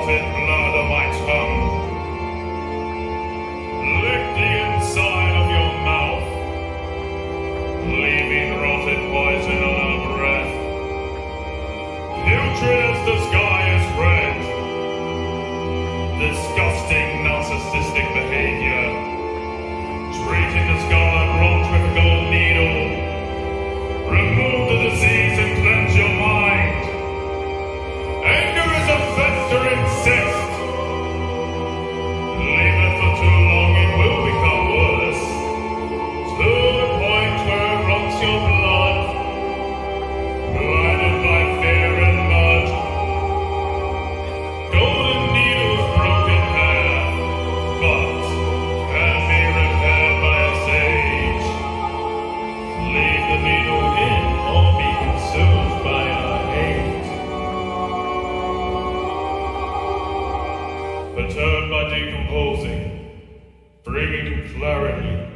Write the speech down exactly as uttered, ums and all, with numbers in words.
clotted blood of my tongue. Lick the inside of your mouth, leaving rotted poison on our breath. Putrid as the sky is red. Disgusting narcissistic behavior. Treating the scarlet rot with a gold needle. Remove the disease and cleanse your mind. Anger is a festering cyst. Leave it for too long, it will become worse. To the point where it rots your blood. Blinded by fear and mud. Golden needles, broken hair, but can be repaired by a sage. Leave the needle in or be consumed by our hate. Perturbed by decomposing, bringing clarity.